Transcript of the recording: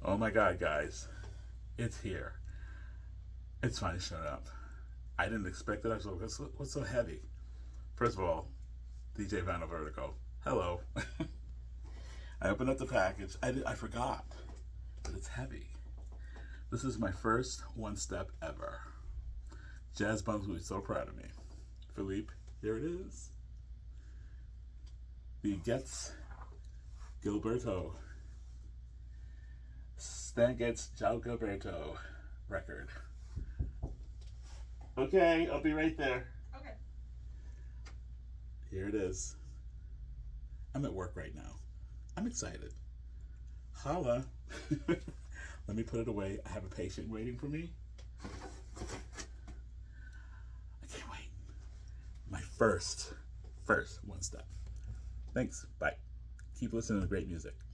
Oh my God, guys. It's here. It's finally showing up. I didn't expect it. I was like, what's so heavy? First of all, DJ Vinyl Vertigo. Hello. I opened up the package. I forgot, but it's heavy. This is my first one-step ever. Jazz Bums will be so proud of me. Philippe, here it is. The Getz Gilberto. Stan Getz Gilberto record. Okay, I'll be right there. Okay. Here it is. I'm at work right now. I'm excited. Holla. Let me put it away. I have a patient waiting for me. I can't wait. My first one step. Thanks. Bye. Keep listening to great music.